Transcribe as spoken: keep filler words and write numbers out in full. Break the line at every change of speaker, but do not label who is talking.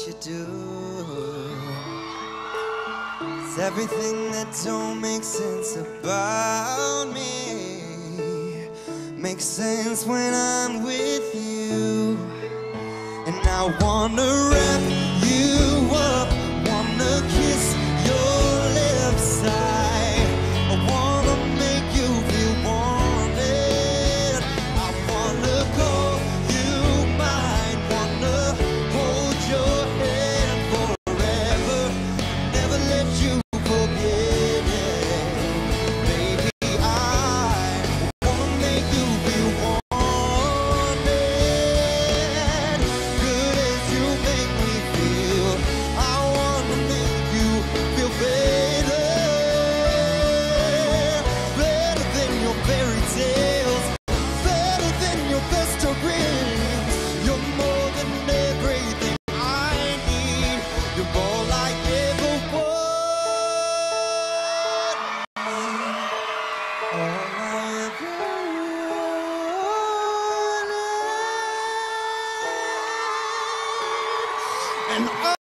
you do. It's everything that don't make sense about me makes sense when I'm with you. And I wanna wrap you up, wanna kiss your lips. I, I wanna make you feel wanted. I wanna call you mine, wanna hold your hand forever, never let you forget it. Baby, I wanna make you feel wanted. Good as you make me feel, I wanna make you feel better, better than your fairy tales, better than your best of dreams. You're more than everything I need. You're all I ever want. All I ever wanted. And I